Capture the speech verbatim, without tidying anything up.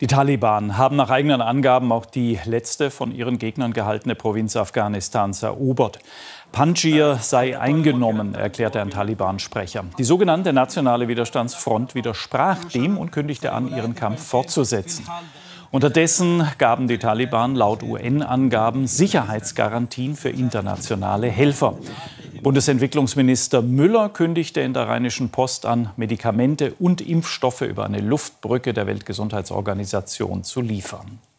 Die Taliban haben nach eigenen Angaben auch die letzte von ihren Gegnern gehaltene Provinz Afghanistans erobert. Panjshir sei eingenommen, erklärte ein Taliban-Sprecher. Die sogenannte Nationale Widerstandsfront widersprach dem und kündigte an, ihren Kampf fortzusetzen. Unterdessen gaben die Taliban laut U N-Angaben Sicherheitsgarantien für internationale Helfer. Bundesentwicklungsminister Müller kündigte in der Rheinischen Post an, Medikamente und Impfstoffe über eine Luftbrücke der Weltgesundheitsorganisation zu liefern.